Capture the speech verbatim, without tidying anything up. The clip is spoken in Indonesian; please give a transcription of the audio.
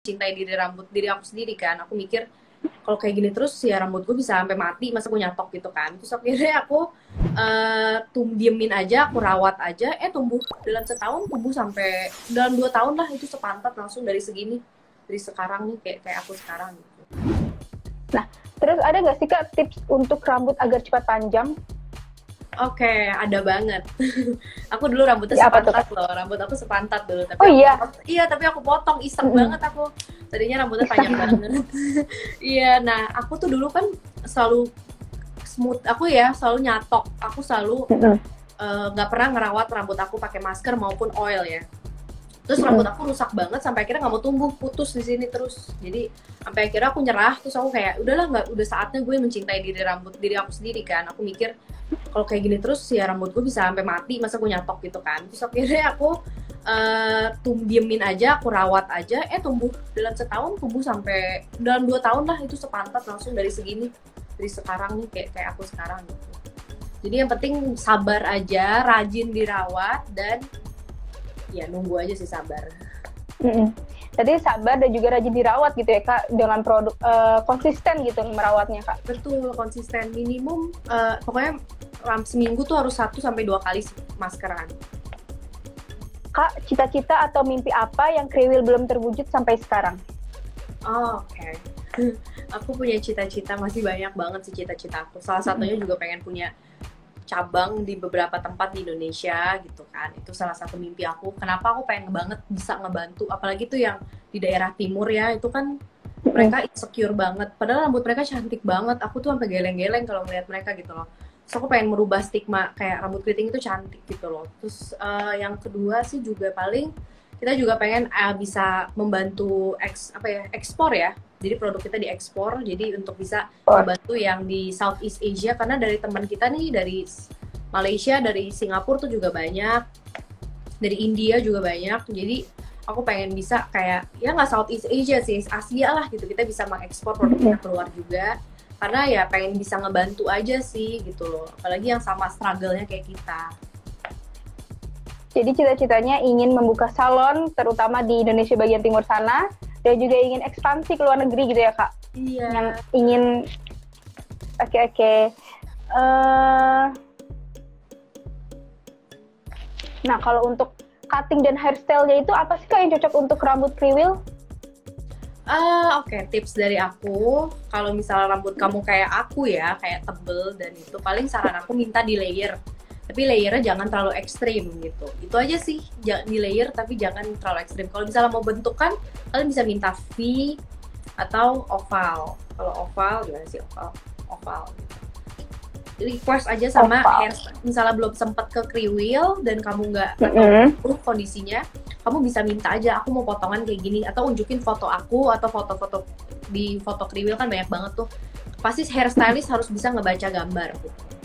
mencintai diri rambut diri aku sendiri kan. Aku mikir kalau kayak gini terus ya rambut gue bisa sampai mati, masa gue nyatok gitu kan. Terus akhirnya aku uh, tum diemin aja, aku rawat aja, eh tumbuh dalam setahun tumbuh sampai dalam dua tahun lah itu sepantat langsung dari segini, dari sekarang nih kayak kayak aku sekarang gitu. Nah, terus ada nggak sih Kak tips untuk rambut agar cepat panjang? Oke, okay, ada banget. Aku dulu rambutnya ya, sepantat loh, rambut aku sepantat dulu. Tapi oh aku, iya? Iya, tapi aku potong, iseng mm-hmm. banget aku. Tadinya rambutnya panjang banget. Iya, nah aku tuh dulu kan selalu smooth, aku ya selalu nyatok. Aku selalu nggak mm-hmm. uh, pernah ngerawat rambut aku pakai masker maupun oil ya. Terus mm-hmm. rambut aku rusak banget sampai akhirnya nggak mau tumbuh, putus di sini terus. Jadi sampai akhirnya aku nyerah, terus aku kayak udahlah nggak, udah saatnya gue mencintai diri rambut diri aku sendiri kan. Aku mikir kalau kayak gini terus ya rambut gue bisa sampai mati, masa gue nyatok gitu kan. Terus akhirnya aku uh, tum diemin aja, aku rawat aja, eh tumbuh dalam setahun tumbuh sampai dalam dua tahun lah itu sepantat langsung dari segini, dari sekarang nih kayak kayak aku sekarang gitu. Jadi yang penting sabar aja, rajin dirawat dan ya nunggu aja sih, sabar. Mm-mm. Tadi sabar dan juga rajin dirawat gitu ya Kak, dengan produk uh, konsisten gitu merawatnya Kak. Betul, konsisten, minimum uh, pokoknya ram seminggu tuh harus satu sampai dua kali maskeran. Kak, cita-cita atau mimpi apa yang Kriwil belum terwujud sampai sekarang? Oh, oke. Okay. Aku punya cita-cita, masih banyak banget sih cita-cita aku. Salah satunya juga pengen punya cabang di beberapa tempat di Indonesia gitu kan. Itu salah satu mimpi aku. Kenapa aku pengen banget bisa ngebantu, apalagi tuh yang di daerah timur ya, itu kan mereka insecure banget, padahal rambut mereka cantik banget. Aku tuh sampai geleng-geleng kalau melihat mereka gitu loh. Terus aku pengen merubah stigma kayak rambut keriting itu cantik gitu loh. Terus uh, yang kedua sih juga paling kita juga pengen uh, bisa membantu eks, apa ya, ekspor ya. Jadi produk kita diekspor, jadi untuk bisa membantu yang di Southeast Asia, karena dari teman kita nih dari Malaysia, dari Singapura tuh juga banyak, dari India juga banyak. Jadi aku pengen bisa kayak ya nggak Southeast Asia sih, Asia lah gitu, kita bisa mengekspor produk kita keluar juga, karena ya pengen bisa ngebantu aja sih gitu loh, apalagi yang sama struggle-nya kayak kita. Jadi cita-citanya ingin membuka salon terutama di Indonesia bagian timur sana, dan juga ingin ekspansi ke luar negeri gitu ya Kak? Iya. Yang ingin, oke okay, oke. Okay. Uh... Nah kalau untuk cutting dan hairstyle-nya itu apa sih Kak yang cocok untuk rambut Kriwil? Uh, Oke, okay. Tips dari aku, kalau misalnya rambut kamu kayak aku ya, kayak tebel dan itu, paling saran aku minta di layer. Tapi layernya jangan terlalu ekstrim gitu. Itu aja sih, jangan di layer tapi jangan terlalu ekstrim. Kalau misalnya mau bentuk kan, kalian bisa minta V atau oval. Kalau oval gimana sih oval? Oval gitu. Request aja sama hair, misalnya belum sempat ke Kriwil dan kamu nggak mm-hmm. tahu kondisinya, kamu bisa minta aja, aku mau potongan kayak gini, atau unjukin foto aku atau foto-foto di foto Kriwil kan banyak banget tuh. Pasti hairstylist harus bisa ngebaca gambar gitu.